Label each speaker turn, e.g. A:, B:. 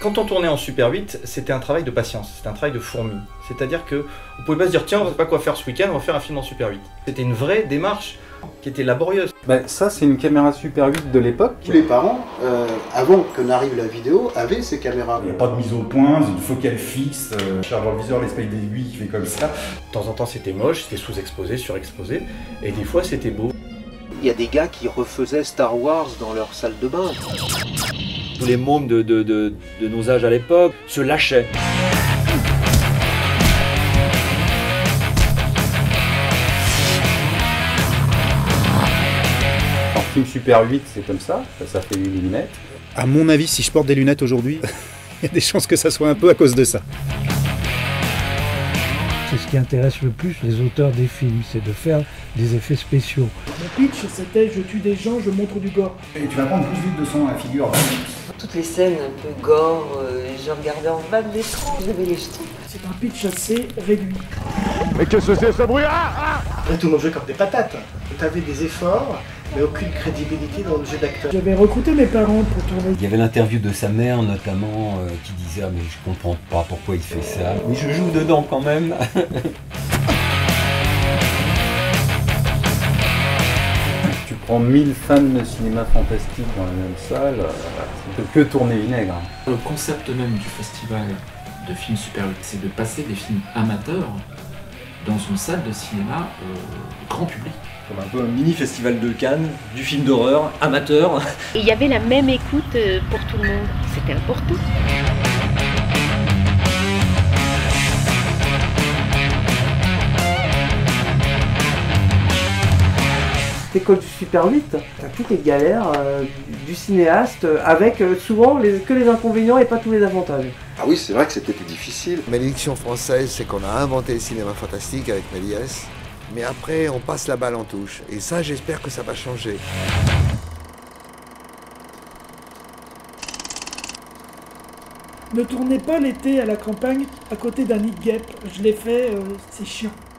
A: Quand on tournait en Super 8, c'était un travail de patience, c'était un travail de fourmi. C'est-à-dire que vous pouvez pas se dire tiens, on ne sait pas quoi faire ce week-end, on va faire un film en Super 8. C'était une vraie démarche qui était laborieuse.
B: Ben, ça, c'est une caméra Super 8 de l'époque.
C: Tous les parents, avant que n'arrive la vidéo, avaient ces caméras.
D: Il n'y a pas de mise au point, une focale fixe, dans le viseur, l'espèce d'aiguille qui fait comme ça.
A: De temps en temps, c'était moche, c'était sous-exposé, surexposé, et des fois, c'était beau.
C: Il y a des gars qui refaisaient Star Wars dans leur salle de bain.
E: Tous les mômes de nos âges à l'époque se lâchaient.
B: En film Super 8, c'est comme ça fait une lunette.
F: À mon avis, si je porte des lunettes aujourd'hui, il y a des chances que ça soit un peu à cause de ça.
G: C'est ce qui intéresse le plus les auteurs des films, c'est de faire des effets spéciaux.
H: Mon pitch, c'était je tue des gens, je montre du gore.
D: Et tu vas prendre plus vite de sang à la figure.
I: Toutes les scènes un peu gore, je regardais en bas de l'écran, j'avais les jetons.
H: C'est un pitch assez réduit.
J: Mais qu'est-ce que c'est ce bruit?
K: Après, tout le monde jouait comme des patates. T'avais des efforts, mais aucune crédibilité dans le jeu d'acteur.
H: J'avais recruté mes parents pour tourner.
E: Il y avait l'interview de sa mère notamment qui disait ah, mais je comprends pas pourquoi il fait ça. Mais je joue dedans quand même.
B: Tu prends 1000 fans de cinéma fantastique dans la même salle, ça peut que tourner vinaigre.
L: Le concept même du festival de films Super 8, c'est de passer des films amateurs dans une salle de cinéma grand public.
M: Comme un peu un mini festival de Cannes, du film d'horreur, amateur.
N: Et il y avait la même écoute pour tout le monde, c'était important.
O: École du Super 8, t'as toutes les galères du cinéaste, avec souvent que les inconvénients et pas tous les avantages.
C: Ah oui, c'est vrai que c'était difficile.
P: Malédiction française, c'est qu'on a inventé le cinéma fantastique avec Méliès, mais après on passe la balle en touche, et ça j'espère que ça va changer.
H: Ne tournez pas l'été à la campagne à côté d'un nid de guêpes, je l'ai fait, c'est chiant.